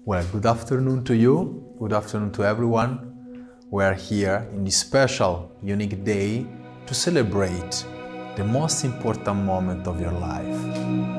Well, good afternoon to you, good afternoon to everyone. We are here in this special, unique day to celebrate the most important moment of your life.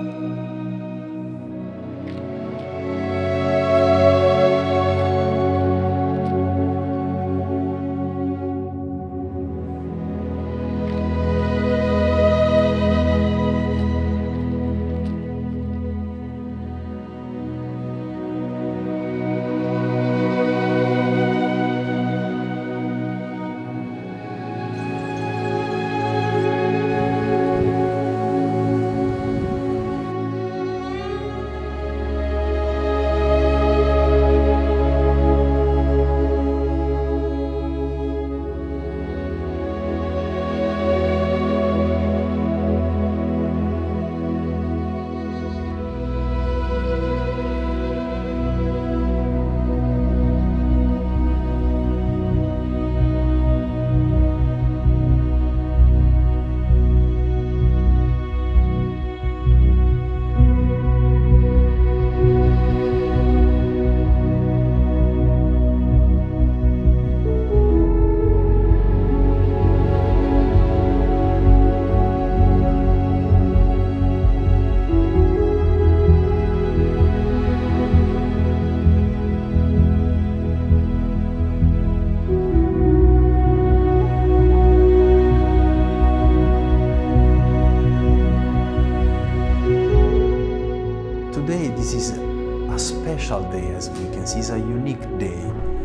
Today, this is a special day, as we can see, it's a unique day.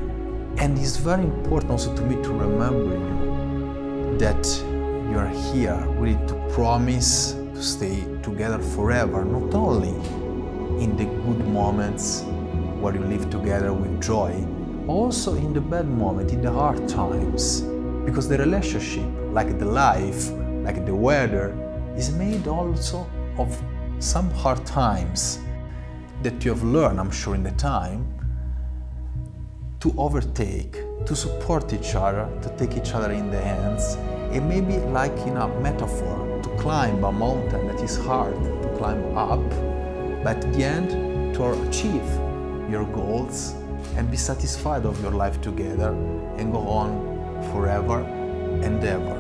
And it's very important also to me to remember you that you are here really to promise to stay together forever, not only in the good moments where you live together with joy, also in the bad moment, in the hard times. Because the relationship, like the life, like the weather, is made also of some hard times that you have learned, I'm sure, in the time, to overtake, to support each other, to take each other in the hands, and maybe like in a metaphor, to climb a mountain that is hard to climb up, but at the end, to achieve your goals and be satisfied of your life together and go on forever and ever.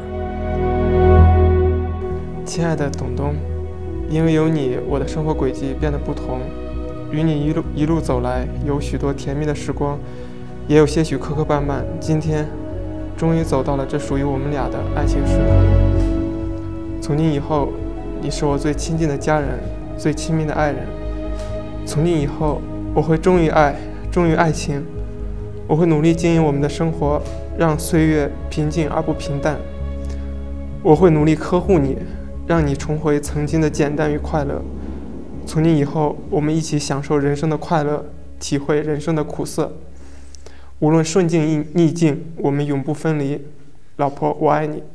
亲爱的董东，因为有你，我的生活轨迹变得不同。与你一路走来，有许多甜蜜的时光，也有些许磕磕绊绊。今天，终于走到了这属于我们俩的爱情时刻。从今以后，你是我最亲近的家人，最亲密的爱人。从今以后，我会忠于爱，忠于爱情。我会努力经营我们的生活，让岁月平静而不平淡。我会努力呵护你，让你重回曾经的简单与快乐。从今以后，我们一起享受人生的快乐，体会人生的苦涩。无论顺境逆境，我们永不分离。老婆，我爱你。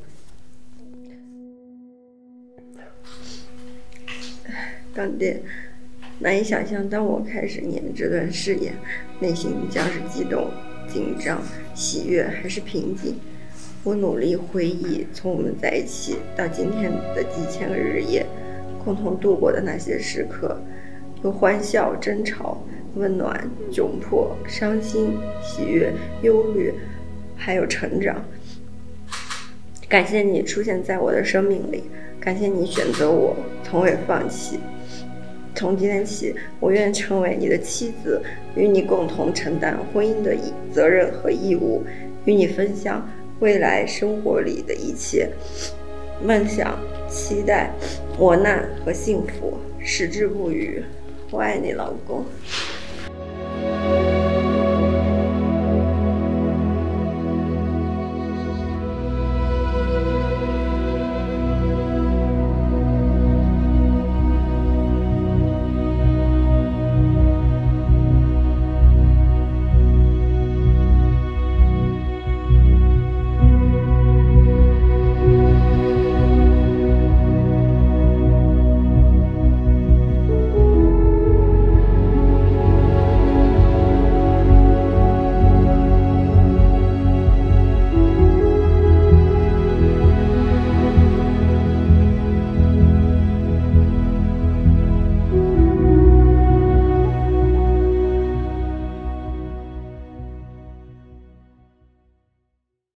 干爹，难以想象，当我开始你们这段誓言，内心将是激动、紧张、喜悦还是平静？我努力回忆从我们在一起到今天的几千个日夜，共同度过的那些时刻，有欢笑、争吵、温暖、窘迫、伤心、喜悦、忧虑，还有成长。感谢你出现在我的生命里，感谢你选择我，从未放弃。从今天起，我愿成为你的妻子，与你共同承担婚姻的责任和义务，与你分享未来生活里的一切梦想、期待、磨难和幸福，矢志不渝。我爱你，老公。